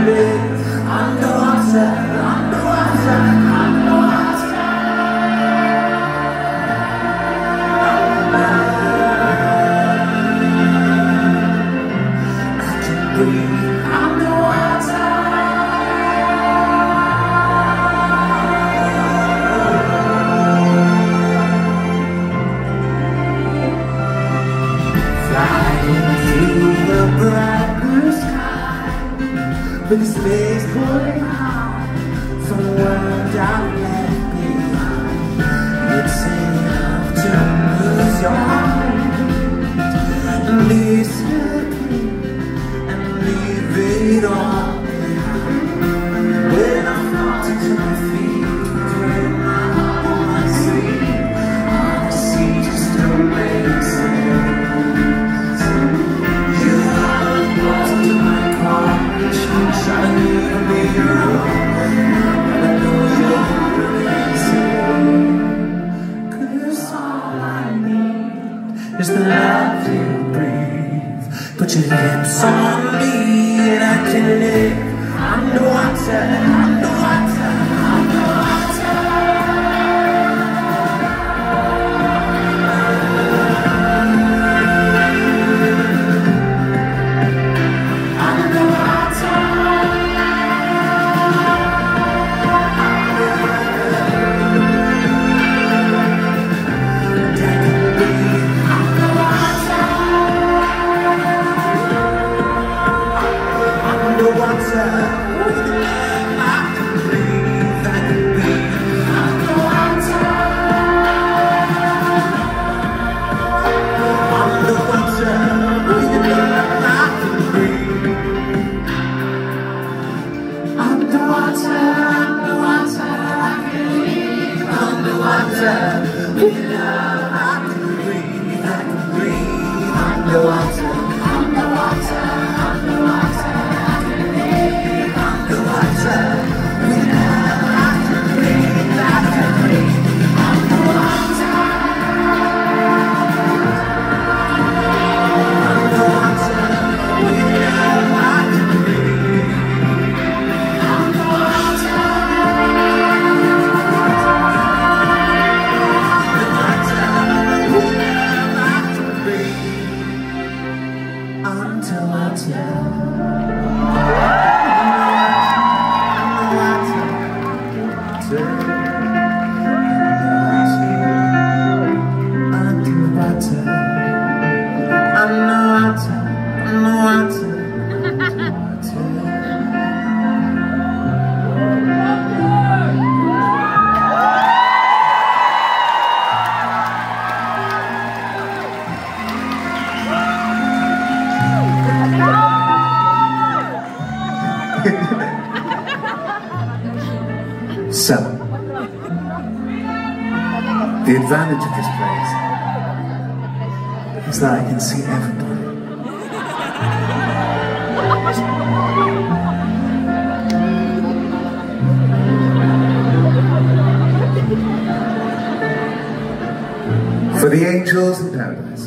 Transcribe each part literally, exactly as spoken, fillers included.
live underwater, underwater, underwater. I can breathe underwater. Flying through the bright blue sky, with the space pouring out from the world I've left behind. It's enough to lose your heart and disappear and leave it all behind. When I'm not to my feet, when my heart won't sleep, I see just don't make sense. You are lost in my car, trying to leave me alone. I know you're releasing, 'cause all I need is the love you breathe. Put your lips on me and I can live underwater, underwater, underwater. With love I can breathe, I can breathe underwater, underwater, underwater. I can live underwater. With love I can breathe, I can breathe underwater, underwater. With love I can breathe underwater. So, the advantage of this place is that I can see everybody. For the angels in paradise,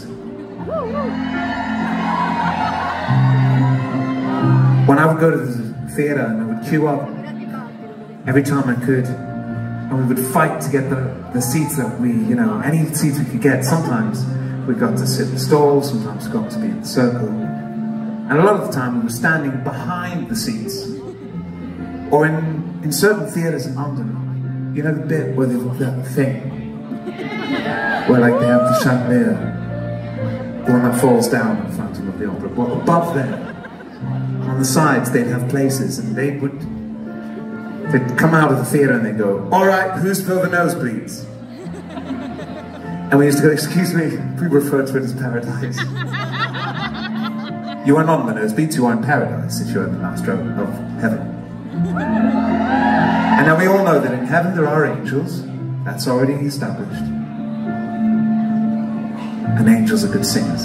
when I would go to the theatre and I would queue up every time I could, and we would fight to get the, the seats that we, you know, any seats we could get. Sometimes we got to sit in the stalls, sometimes we got to be in the circle. And a lot of the time we were standing behind the seats. Or in, in certain theatres in London, you know the bit where they've got that thing, where like they have the chandelier, the one that falls down in Phantom of the Opera. Well, above there, on the sides, they'd have places, and they would, they'd come out of the theatre and they'd go, "All right, who's for the nosebleeds?" And we used to go, "Excuse me," we referred to it as paradise. You are not in the nosebleeds, you are in paradise if you're in the last row of heaven. And now we all know that in heaven there are angels. That's already established. And angels are good singers.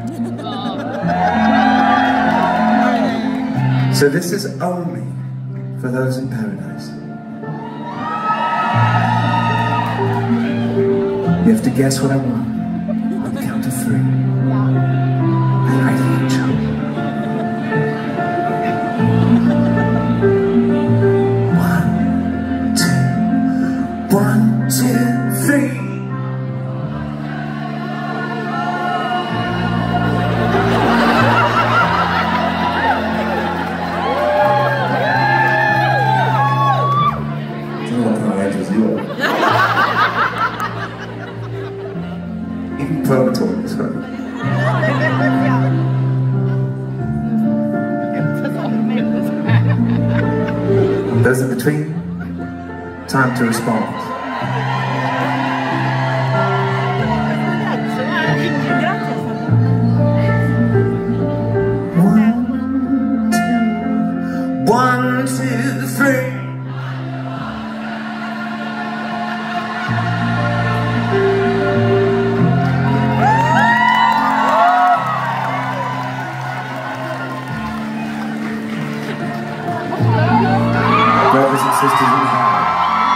So this is only for those in paradise. You have to guess what I want on the count of three. And I angel. Those in between, time to respond. One, two, three. Brothers and sisters in heart,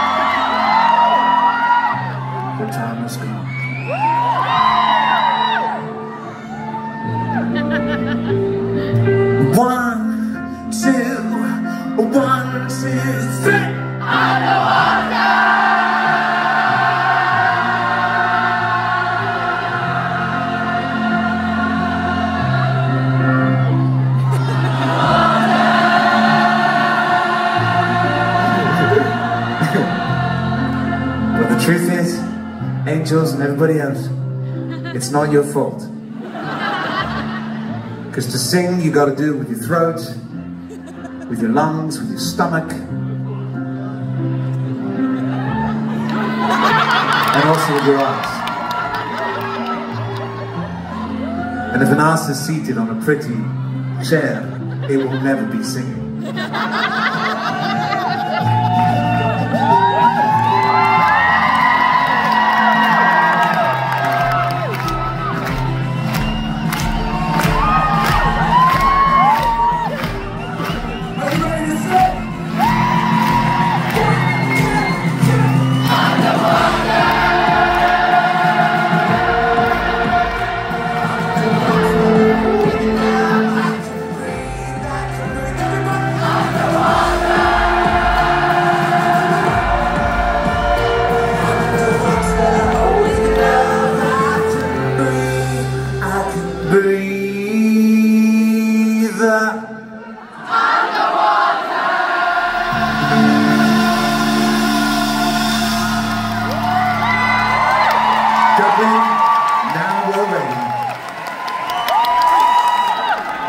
the time has come. One, two, one, two, three. Underwater. But the truth is, angels and everybody else, it's not your fault. Because to sing, you got to do it with your throat, with your lungs, with your stomach, and also with your eyes. And if an ass is seated on a pretty chair, it will never be singing.